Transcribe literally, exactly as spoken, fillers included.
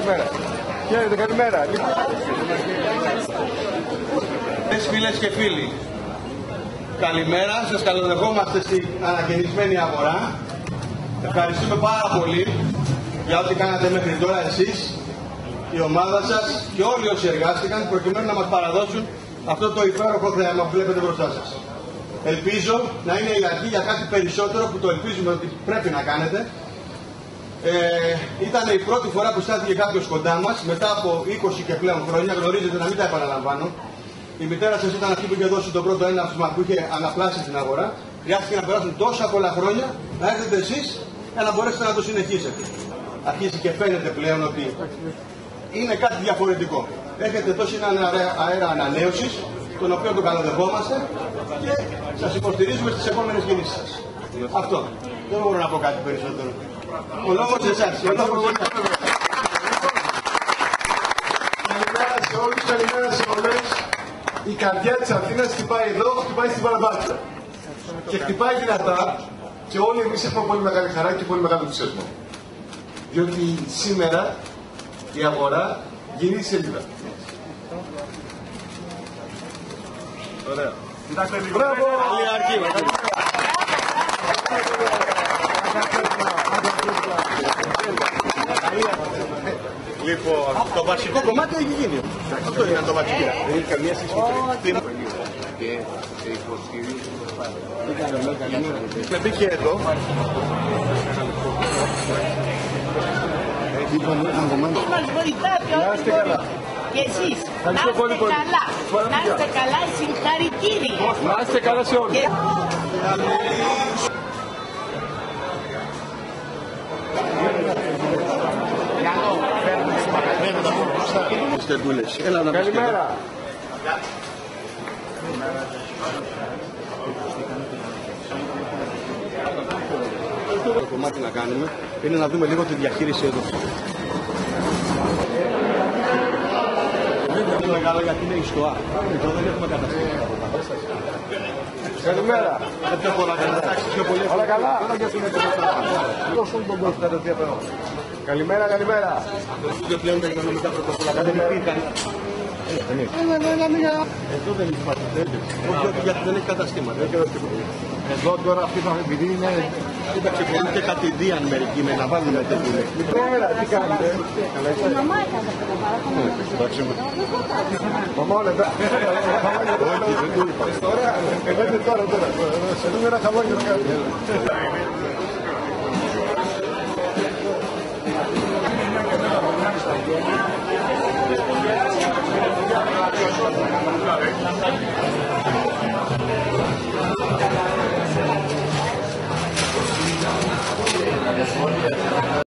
καλημέρα. Χαίρετε, καλημέρα. Φίλες και φίλοι, καλημέρα, σας καλοδεχόμαστε στην ανακαινισμένη αγορά. Ευχαριστούμε πάρα πολύ για ό,τι κάνατε μέχρι τώρα εσείς, η ομάδα σας και όλοι όσοι εργάστηκαν προκειμένου να μας παραδώσουν αυτό το υπέροχο θέαμα που βλέπετε μπροστά σας. Ελπίζω να είναι η αρχή για κάτι περισσότερο που το ελπίζουμε ότι πρέπει να κάνετε. Ε, ήταν η πρώτη φορά που στάθηκε κάποιος κοντά μας μετά από είκοσι και πλέον χρόνια. Γνωρίζετε, να μην τα επαναλαμβάνω. Η μητέρα σας ήταν αυτή που είχε δώσει το πρώτο έναυσμα που είχε αναπλάσει την αγορά. Χρειάστηκε να περάσουν τόσα πολλά χρόνια να έρθετε εσείς για να μπορέσετε να το συνεχίσετε. Αρχίζει και φαίνεται πλέον ότι είναι κάτι διαφορετικό. Έχετε τόση έναν αέρα ανανέωσης, τον οποίο το καλοδεχόμαστε και σας υποστηρίζουμε στις επόμενες κινήσεις σας. Αυτό. Δεν μπορώ να πω κάτι περισσότερο. Ο λόγος σε εσάς. Ο λόγος σε εσάς. Καλημέρα σε όλους, καλημέρα σε όλες. Η καρδιά της Αθήνας χτυπάει εδώ, χτυπάει στην Παραμπάτια. Και χτυπάει δυνατά και όλοι εμείς έχουμε πολύ μεγάλη χαρά και πολύ μεγάλο ενθουσιασμό. Διότι σήμερα η αγορά γυρίζει σελίδα. Ωραία. Κοιτάξτε, μπράβο! Καλή αρχή. Λοιπόν, το βασικό κομμάτι έχει γίνει. Αυτό είναι το βασικό. Δεν έχει καμία σχέση. Και σε υποστηρίζουμε πάρα. Με μπήκε εδώ. Μας βοηθάτε ό,τι μπορείτε. Και εσείς, να είστε καλά. Να είστε καλά, συγχαρητήρια. Να είστε καλά σε όλους. Καλημέρα. Το κομμάτι να κάνουμε είναι να δούμε λίγο τη διαχείριση εδώ. Δεν είναι μεγάλο γιατί είναι ιστοά. Εδώ δεν έχουμε καταστήσει. Καλημέρα. Δεν πιο πολλά καταστάσεις, πιο πολύ. Όλα καλά. Δώσουν τον κόσμο τα διαπερό. Καλημέρα, καλημέρα. Και πλέον τα οικονομικά πρωτόκολλα δεν υπήρχαν. Εδώ δεν υπάρχει. Όχι, όχι, γιατί δεν έχει καταστήματα. Εδώ τώρα αυτή θα επειδή είναι... Κοίταξε, θέλετε κατηδίαν μερικοί με να βάλουν τέτοιου. Καλημέρα, τι κάνετε. Καλά είστε. Μαμά έκανε αυτό το παράδειγμα. Εντάξει. Μαμά όλα τα... Όχι, δεν το είπα. Ωραία, εγώ είμαι τώρα, τώρα. Σε δούμε ένα χαμόγελο να κάνουμε.